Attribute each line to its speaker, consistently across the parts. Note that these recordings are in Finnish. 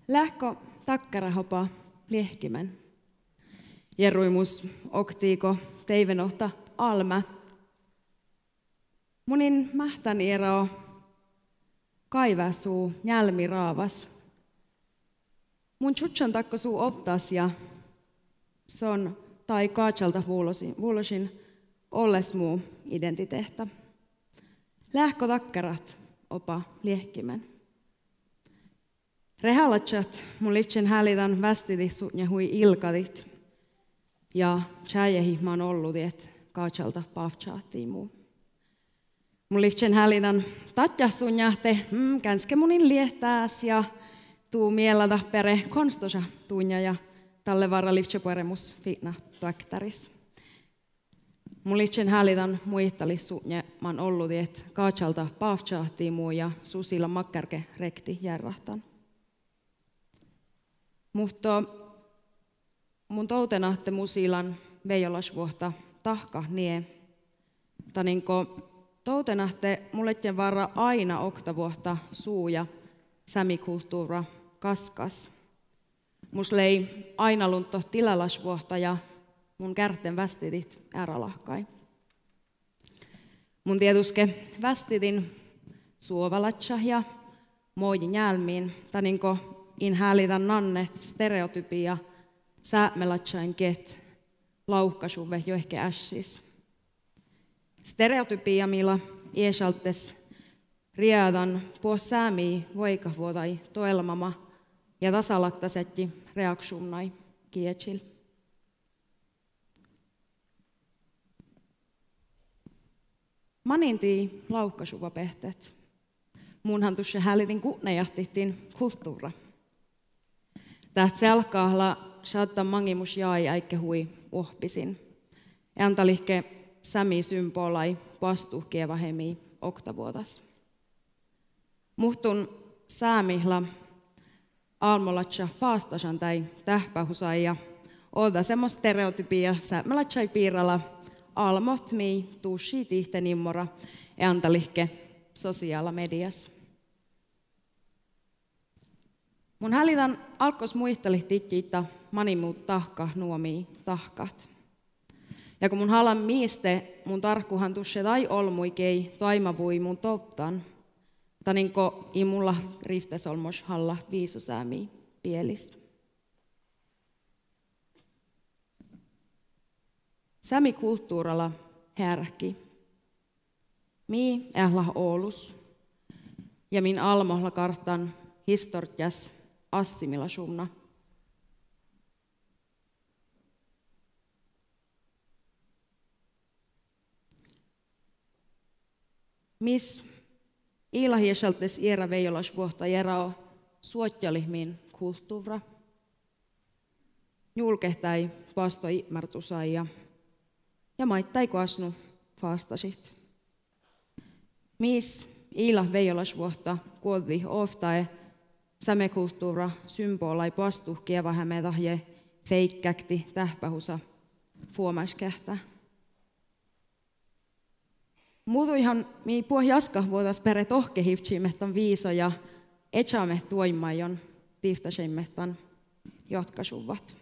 Speaker 1: Lähko takkarahopa liehkimen. Jeruimus oktiiko teivenohta almä. Munin mähtän eroo kaiväsuu njälmi raavas. Mun tsutsan takko suu optas ja son tai kaatsalta vuulosin olles muu identiteehtä. Lähko takkarat opa liehkimen. Rehalatsat mun liitsen hälitan västidissut ja hui ilkadit. Ja tjäjehi mä oon ollut, et kaatsalta pavtsaattiin muu. Mun liitsen hälitan tatjasun jahte, känske munin liehtääs ja tuu mielada pere konstosa tunja ja talle varra liitseporemus fitna taktaris. Mun liitsen hälitan muihtalissu ja mä oon ollut, et kaatsalta pavtsaattiin muu ja susilla makkärke rekti järrahtan. Mutta mun toutenahte musiilan veijolasvuohta tahka nie. Taninko toutenahte mulletten varra aina oktavuohta suu ja sämikulttuura kaskas. Mus lei aina luntto tilalasvuohta ja mun kärten västidit äralahkai. Mun tietuske västidin suovalatsa ja moojin jälmiin. Taninko inhälitan nannet stereotypia Sápmelatsain ket laukkasuve jo ehkä ässis. Stereotypia millä iesaltes riadan puos Sámi voikavuotai toelmama ja tasalattasetti reaktionnai kietsil. Manintii laukkasuva pehtet. Munhan tuossa hälitin kunnejahtitin kulttuura. Täht selkaahla saattaa mangimus jäi äikke hui ohpisin. Antalihke sämi symbolai vastuhkieva hemi oktavuotas. Muhtun Sámihla almolatsa faastasan tai tähpähusai ja olta semmos stereotypia Sápmelatsai piirralla almot mii tuusi tihten immora ja antalihke sosiaala medias. Mun hälitan alkos muistelihtikkiitä manimuut tahka nuomii tahkat. Ja kun mun halan miiste, mun tarkkuhan tusse tai olmuikei toimavui mun toptan. Taninko i mulla riftesolmos halla viisosäämi pielis. Sämi kulttuuralla härki. Mii ähla Oulus. Ja min almohla kartan historias assimilationerna. Miss ilahiesaltes era veijolasvuohta järao suotjalihmin kulttuura. Julkehtai vasto imartusai ja maittai koasnu faastasit. Miss ilah veijolasvuohta kuolti oftae sämekulttuura symbolai pastuhkia vähämme tahje feikkäkti tähpähusa fuomaiskähtä. Muutuihan mi pohjaska vuotas pere tohkehivtsimehtan viiso ja etsame tuoimaion tiiftaseimehtan jatkasuvat.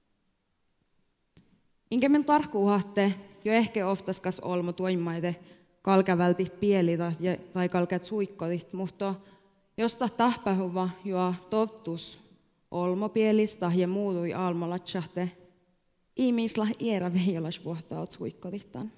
Speaker 1: Inkemen tarkkuuhatte jo ehkä oftaskas olmo tuoimaite kalkävälti pielitä tai kalkät suikkotit, mutta josta tahpähuva joa tottus olmopielistä ja muutui almolatsahte, ihmisla iera veijolasvuohtaot suikkotittan.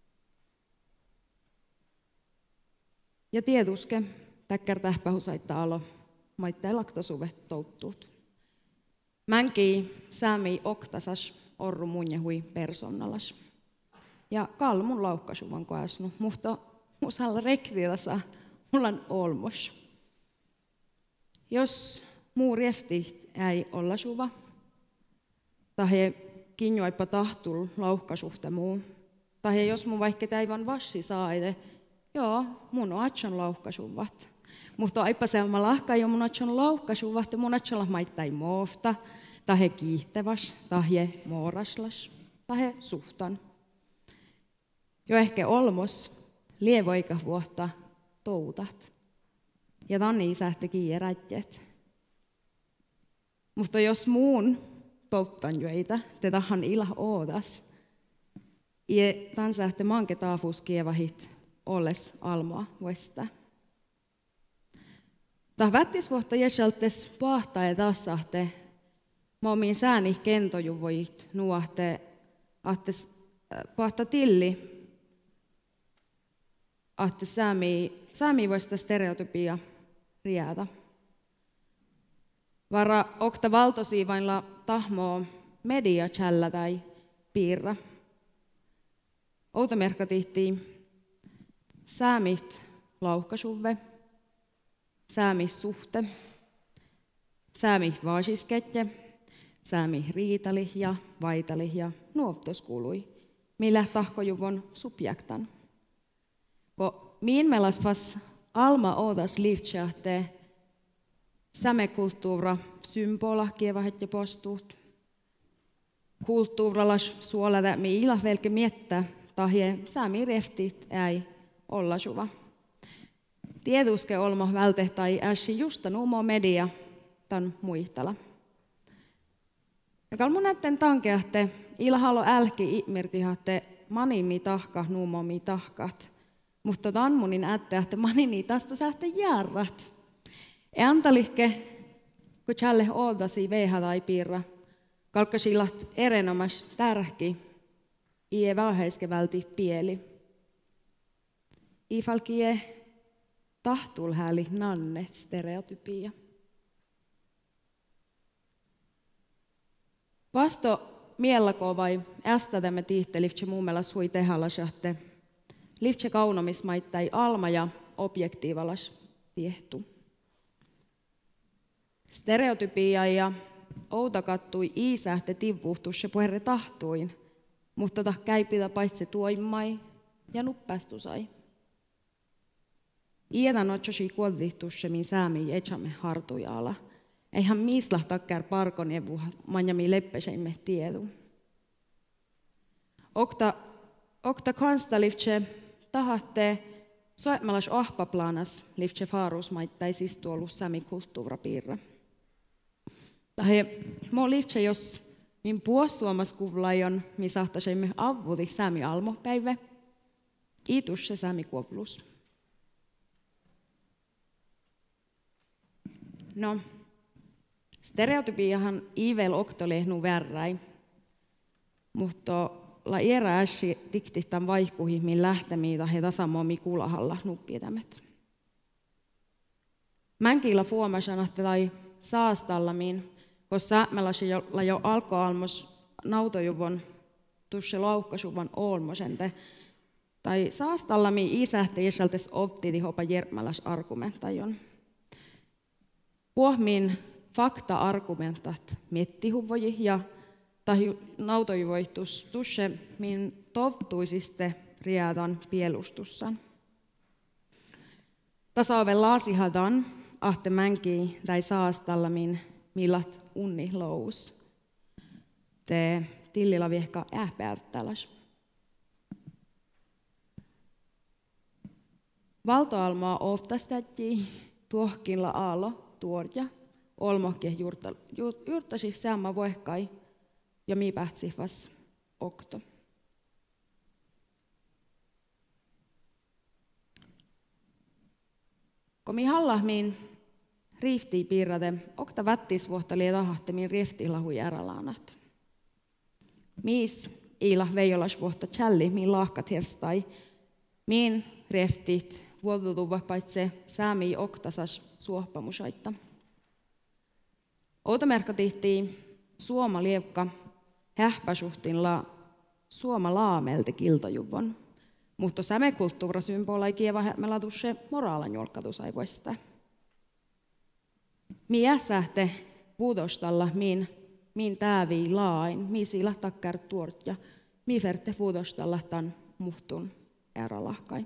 Speaker 1: Ja tietuske, täkkär tähpähusaitta alo, maittai laktasuvet touttuut. Mänki Sámi oktasas orru munjehui persoonalas. Ja kalmun laukkasuvan koasnu, mutta musalla rektilasa mullan olmos. Jos muu riefti ei olla suva, tahe kinjoipa tahtul laukkasuhta muu, tahe jos mun vaikka täivän vassi saide, joo, mun atson laukkasuvat. Mutta aipa selma lahka jo mun atson laukkasuvat, mun atson maittai moofta, tahe kiihtäväs, tahe mooraslas, tahe suhtan. Jo ehkä olmos lievoika vuotta toutat. Ja tanni sähti kiirätjet. Mutta jos muun tottan joita, te tahan ila oodas. Ja tansähte manke taafus kievahit olles almoa vuesta. Tah vättisvuotta jäseltes pahtaa ja tassahte momiin sääni kentojuvoit nuahte ahtes pahta tilli ahte Sámi vuosta stereotypia riätä. Vara okta valtosiivainla tahmoo media chällä tai piirra. Outomerkka tihti Sámit lauhkasuve, Sámis suhte, Sámi vaasisketje, Sámi riitali ja vaitali ja nuoftoskuului, millä tahkojuvon subjektan. Ko miin melasvas alma oodas livtsähte sämekulttuura symbola kievahet ja postuut. Kulttuuralas suolada mi ila velke miettä tahje Sámi reftit ei olla suva. Tietuske olmo välte tai äsi justa nuumo media tan muihtala. Ja kalmun nätten tankeahte ilhalo älki imirtihahte manimi tahka nuumomi tahkat. Mutta tanmunin ätteahte manini tästä sähte järrat. E antalihke, kun tjälle oodasi veha tai piirra, kalkkasilat erenomas tärki, ie vähäiske välti pieli. Ifalkie tahtulhääli nanne stereotypia. Vasto miellako vai ästädämme tihtelivtse muumelas hui tehalasahte, livtse kaunomismaittai alma ja objektiivalas tiehtu. Stereotypia ja outa kattui iisähte tivvuhtusse puherre tahtuin, mutta tah käipitä paitsi tuoimmai ja nuppastusai. Iedan otsosi kuollihtusse min Sámi etsämme hartujaala. Eihän miislah takkär parkon evu manjami leppeseimme tiedu. Okta kanstalivtse tahatte soetmalas ohpaplanas livtse faarusmaittai siis tuolu Sámi kulttuurapiirra. Tahe mo livtse jos min puossuomas kuvlaion mi sahtaseimme avvuti Sámi almopäivä, itusse Sámi kuoplus. No, stereotypiahan ivel oktolehnu värräi, mutta la era äsi tiktihtan vaihkuhi min lähtemiitä he tasamomi kulahalla nuppietämet. Mänkillä fuomasanahte tai saastalla min, koska Sápmelasi jo alkoalmos nautojuvon tusse laukkasuvon olmosente, tai saastalla mi isähte isäältes optiti hopa jermäläs argumentajon. Puohmin fakta-argumentat miettihuvoji ja tai nautojuvoitus tusse min tovtuisiste riadan pielustussan. Tasaavel laasihadan ahte mänki tai saastalla min millat unni lous. Te tillilla viehka ähpäyttäläs. Valtoalmaa oftastätti tuohkinla aalo tuorja, olmohke juurtasi samma voihkai ja mi pähtsi vas okto. Kun mi hallahmiin riiftii piirrate, okta vättisvuotta lie tahahte min riiftillä hui ärälaanat. Miis iila veijolas vuotta tjälli min laahkat hefstai, min riiftit vuotutuva paitse Sámi oktasas suohpamusaitta. Outomerkka tihtii suoma lievka hähpäsuhtinla suoma laamelti kiltojuvon, mutta sämekulttuura symbolai kieva hähmälatusse moraalan jolkkatusaivoista. Mi jäsähte vuodostalla min täävii laain, mi sillä takkär tuortja, mi ferte vuodostalla tan muhtun äralahkai.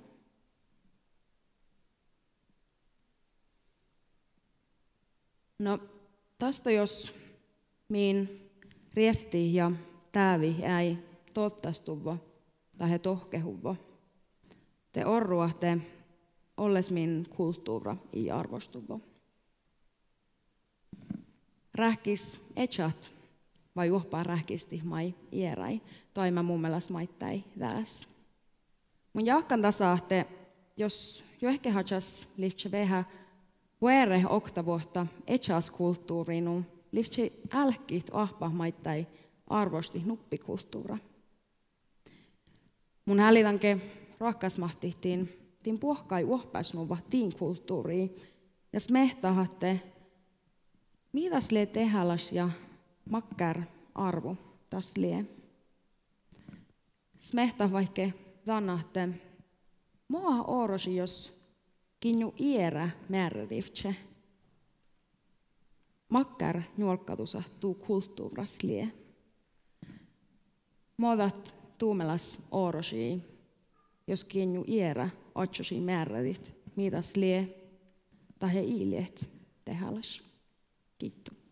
Speaker 1: No, tästä jos min riefti ja täävi ei tottastuvo tai he tohkehuvo, te orruahte olles min kulttuura ei arvostuvo. rähkis echat vai juoppaa rähkisti mai ierai. Toima mun mielestä maittai tässä. Mun jahkan tasahte, jos jo ehkä hajas liftse vähän vuere oktavuotta echas kulttuuriin, liftse älkit ahpa maittai arvosti nuppikulttuura. Mun hälitanke rakkasmahtihtiin puhkai uohpäisnuva tiin kulttuuriin ja smehtahatte mitäs lie tehäläs ja makkär arvo tas lie. Smehta vaikke tanahte moa orosi jos kinju ierä määrädivtse. Makkär nuolkkatusa tuu kulttuuras lie. Modat tuumelas orosi jos kinju ierä otsosi määrädit mitäs lie tahe iiliet tehäläs. Kiitos.